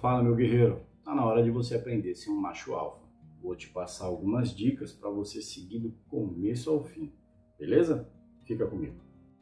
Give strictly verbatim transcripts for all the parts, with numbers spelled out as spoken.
Fala, meu guerreiro, tá na hora de você aprender a ser um macho alfa. Vou te passar algumas dicas para você seguir do começo ao fim, beleza? Fica comigo.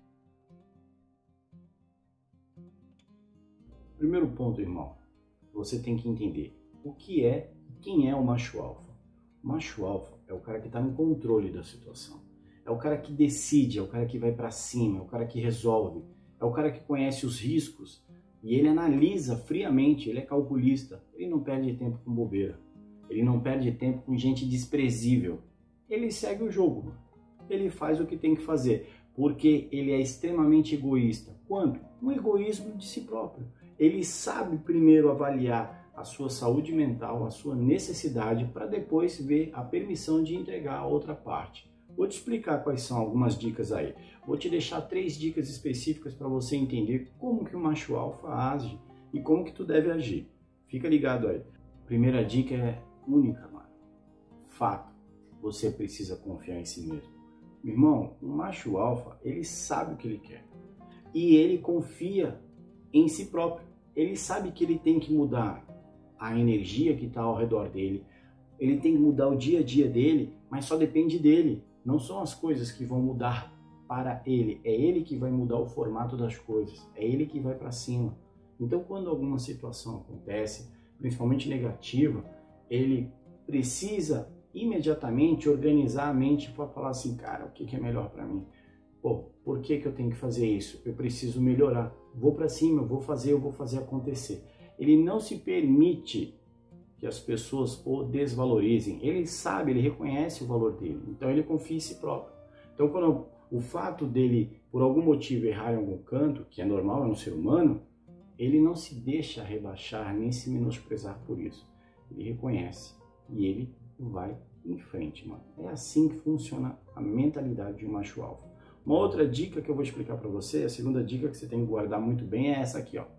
Primeiro ponto, irmão, você tem que entender o que é e quem é o macho alfa. O macho alfa é o cara que está no controle da situação, é o cara que decide, é o cara que vai para cima, é o cara que resolve, é o cara que conhece os riscos. E ele analisa friamente, ele é calculista, ele não perde tempo com bobeira, ele não perde tempo com gente desprezível. Ele segue o jogo, ele faz o que tem que fazer, porque ele é extremamente egoísta. Quanto? Um egoísmo de si próprio. Ele sabe primeiro avaliar a sua saúde mental, a sua necessidade, para depois ver a permissão de entregar a outra parte. Vou te explicar quais são algumas dicas aí. Vou te deixar três dicas específicas para você entender como que o macho alfa age e como que tu deve agir. Fica ligado aí. Primeira dica é única, mano. Fato. Você precisa confiar em si mesmo. Meu irmão, o macho alfa, ele sabe o que ele quer. E ele confia em si próprio. Ele sabe que ele tem que mudar a energia que está ao redor dele. Ele tem que mudar o dia a dia dele, mas só depende dele. Não são as coisas que vão mudar para ele, é ele que vai mudar o formato das coisas, é ele que vai para cima. Então, quando alguma situação acontece, principalmente negativa, ele precisa imediatamente organizar a mente para falar assim, cara, o que é melhor para mim? Pô, por que que eu tenho que fazer isso? Eu preciso melhorar. Vou para cima, eu vou fazer, eu vou fazer acontecer. Ele não se permite que as pessoas o desvalorizem. Ele sabe, ele reconhece o valor dele, então ele confia em si próprio. Então, quando o fato dele, por algum motivo, errar em algum canto, que é normal, é um ser humano, ele não se deixa rebaixar nem se menosprezar por isso. Ele reconhece e ele vai em frente, mano. É assim que funciona a mentalidade de um macho alfa. Uma outra dica que eu vou explicar para você, a segunda dica que você tem que guardar muito bem é essa aqui, ó.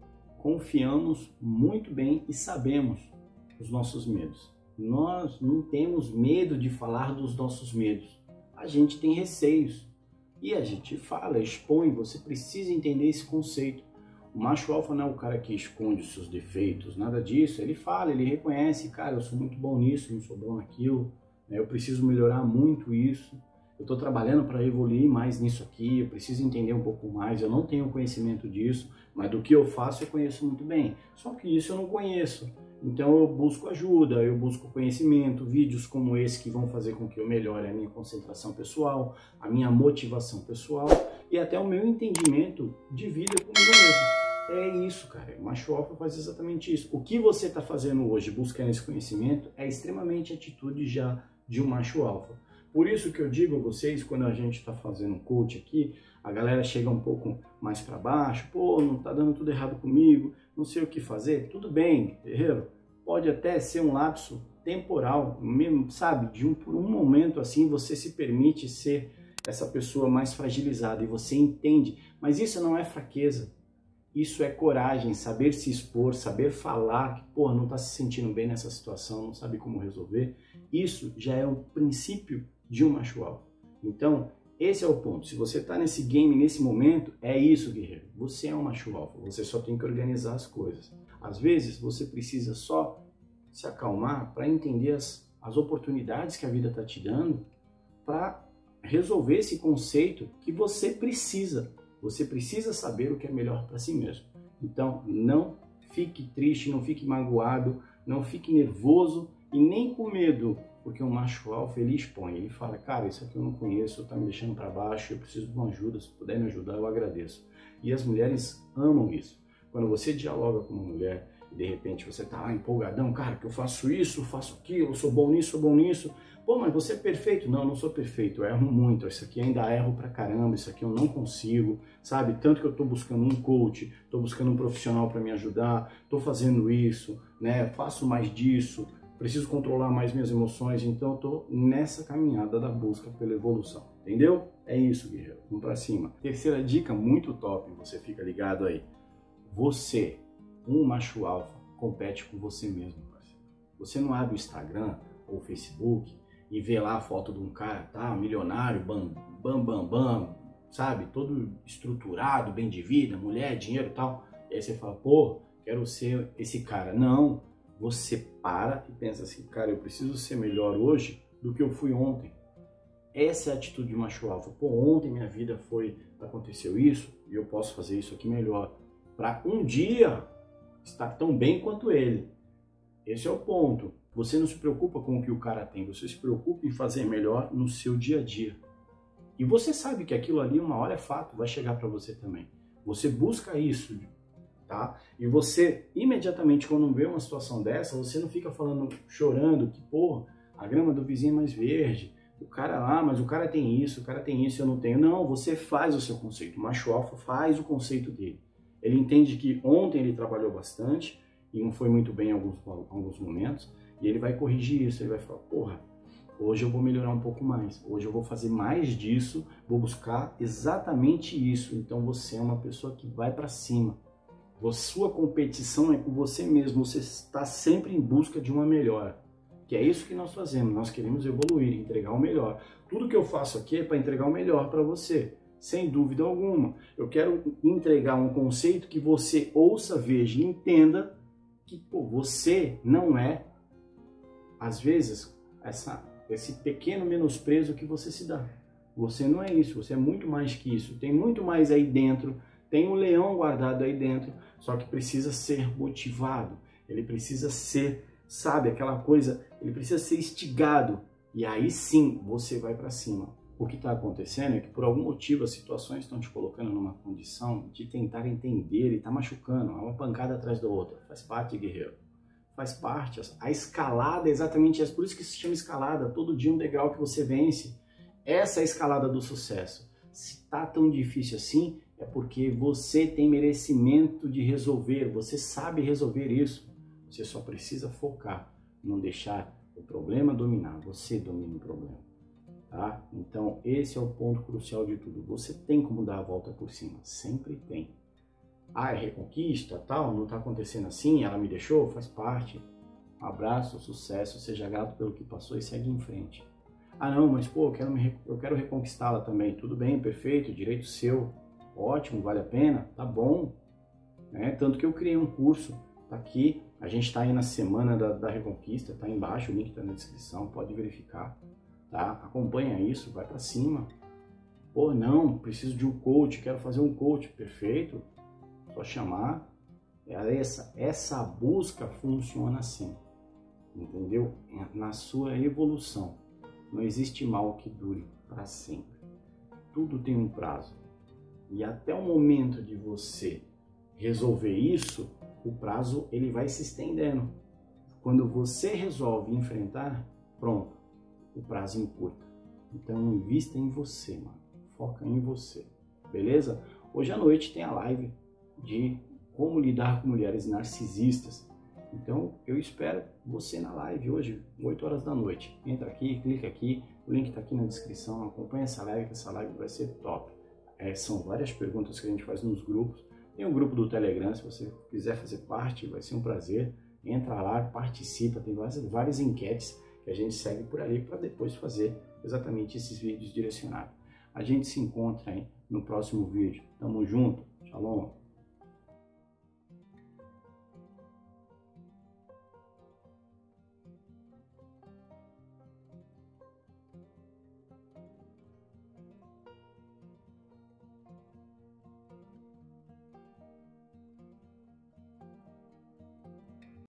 Confiamos muito bem e sabemos os nossos medos. Nós não temos medo de falar dos nossos medos. A gente tem receios. E a gente fala, expõe, você precisa entender esse conceito. O macho alfa não é o cara que esconde os seus defeitos, nada disso. Ele fala, ele reconhece, cara, eu sou muito bom nisso, não sou bom naquilo, eu preciso melhorar muito isso. Eu estou trabalhando para evoluir mais nisso aqui, eu preciso entender um pouco mais, eu não tenho conhecimento disso, mas do que eu faço eu conheço muito bem. Só que isso eu não conheço. Então eu busco ajuda, eu busco conhecimento, vídeos como esse que vão fazer com que eu melhore a minha concentração pessoal, a minha motivação pessoal e até o meu entendimento de vida comigo mesmo. É isso, cara. O macho alfa faz exatamente isso. O que você está fazendo hoje, buscando esse conhecimento, é extremamente atitude já de um macho alfa. Por isso que eu digo a vocês, quando a gente está fazendo um coach aqui, a galera chega um pouco mais para baixo, pô, não tá dando tudo errado comigo, não sei o que fazer. Tudo bem, guerreiro, pode até ser um lapso temporal, mesmo, sabe, de um, por um momento assim, você se permite ser essa pessoa mais fragilizada e você entende, mas isso não é fraqueza, isso é coragem, saber se expor, saber falar que, pô, não tá se sentindo bem nessa situação, não sabe como resolver. Isso já é o princípio de um macho alfa. Então, esse é o ponto. Se você está nesse game, nesse momento, é isso, guerreiro. Você é um macho alfa. Você só tem que organizar as coisas. Às vezes, você precisa só se acalmar para entender as, as oportunidades que a vida está te dando para resolver esse conceito que você precisa. Você precisa saber o que é melhor para si mesmo. Então, não fique triste, não fique magoado, não fique nervoso e nem com medo. Porque o macho alfa, ele expõe, ele fala, cara, isso aqui eu não conheço, tá me deixando para baixo, eu preciso de uma ajuda, se puder me ajudar, eu agradeço. E as mulheres amam isso. Quando você dialoga com uma mulher e de repente você tá ah, empolgadão, cara, que eu faço isso, faço aquilo, eu sou bom nisso, sou bom nisso. Pô, mas você é perfeito? Não, eu não sou perfeito, eu erro muito, isso aqui ainda erro pra caramba, isso aqui eu não consigo, sabe? Tanto que eu tô buscando um coach, tô buscando um profissional para me ajudar, tô fazendo isso, né? Faço mais disso, preciso controlar mais minhas emoções, então eu tô nessa caminhada da busca pela evolução, entendeu? É isso, guerreiro, vamos pra cima. Terceira dica, muito top, você fica ligado aí. Você, um macho alfa, compete com você mesmo, parceiro. Você não abre o Instagram ou o Facebook e vê lá a foto de um cara, tá, milionário, bam, bam, bam, bam, sabe, todo estruturado, bem de vida, mulher, dinheiro e tal, e aí você fala, pô, quero ser esse cara. Não, você para e pensa assim, cara, eu preciso ser melhor hoje do que eu fui ontem. Essa é a atitude de macho alfa. Pô, ontem minha vida foi, aconteceu isso e eu posso fazer isso aqui melhor. Para um dia estar tão bem quanto ele. Esse é o ponto. Você não se preocupa com o que o cara tem, você se preocupa em fazer melhor no seu dia a dia. E você sabe que aquilo ali, uma hora é fato, vai chegar para você também. Você busca isso, tá? E você, imediatamente, quando vê uma situação dessa, você não fica falando, chorando, que, pô, a grama do vizinho é mais verde, o cara lá, mas o cara tem isso, o cara tem isso, eu não tenho. Não, você faz o seu conceito. O macho alfa faz o conceito dele. Ele entende que ontem ele trabalhou bastante e não foi muito bem em alguns, alguns momentos, e ele vai corrigir isso, ele vai falar, porra, hoje eu vou melhorar um pouco mais, hoje eu vou fazer mais disso, vou buscar exatamente isso. Então você é uma pessoa que vai para cima. A sua competição é com você mesmo, você está sempre em busca de uma melhora. Que é isso que nós fazemos, nós queremos evoluir, entregar o melhor. Tudo que eu faço aqui é para entregar o melhor para você, sem dúvida alguma. Eu quero entregar um conceito que você ouça, veja e entenda que pô, você não é, às vezes, essa, esse pequeno menosprezo que você se dá. Você não é isso, você é muito mais que isso. Tem muito mais aí dentro, tem um leão guardado aí dentro, só que precisa ser motivado. Ele precisa ser, sabe, aquela coisa, ele precisa ser instigado. E aí sim, você vai para cima. O que está acontecendo é que por algum motivo as situações estão te colocando numa condição de tentar entender e está machucando. É uma pancada atrás da outra. Faz parte, guerreiro. Faz parte. A escalada é exatamente essa. Por isso que se chama escalada. Todo dia um degrau que você vence. Essa é a escalada do sucesso. Se está tão difícil assim, é porque você tem merecimento de resolver. Você sabe resolver isso. Você só precisa focar. Não deixar o problema dominar. Você domina o problema. Tá? Então, esse é o ponto crucial de tudo. Você tem como dar a volta por cima. Sempre tem. Ah, é reconquista, tal, não está acontecendo assim, ela me deixou, faz parte. Um abraço, sucesso, seja grato pelo que passou e segue em frente. Ah, não, mas pô, eu quero, me, eu quero reconquistá-la também. Tudo bem, perfeito, direito seu. Ótimo, vale a pena, tá bom. Né? Tanto que eu criei um curso, tá aqui. A gente está aí na semana da, da Reconquista, tá aí embaixo, o link está na descrição, pode verificar. Tá? Acompanha isso, vai para cima. Pô, não, preciso de um coach, quero fazer um coach. Perfeito, só chamar. Essa, essa busca funciona assim, entendeu? Na sua evolução. Não existe mal que dure para sempre. Tudo tem um prazo. E até o momento de você resolver isso, o prazo ele vai se estendendo. Quando você resolve enfrentar, pronto. O prazo encurta. Então invista em você, mano. Foca em você. Beleza? Hoje à noite tem a live de como lidar com mulheres narcisistas. Então eu espero você na live hoje, oito horas da noite. Entra aqui, clica aqui, o link está aqui na descrição. Acompanha essa live, que essa live vai ser top. É, são várias perguntas que a gente faz nos grupos. Tem um grupo do Telegram, se você quiser fazer parte, vai ser um prazer. Entra lá, participa, tem várias, várias enquetes que a gente segue por ali para depois fazer exatamente esses vídeos direcionados. A gente se encontra aí no próximo vídeo. Tamo junto. Shalom.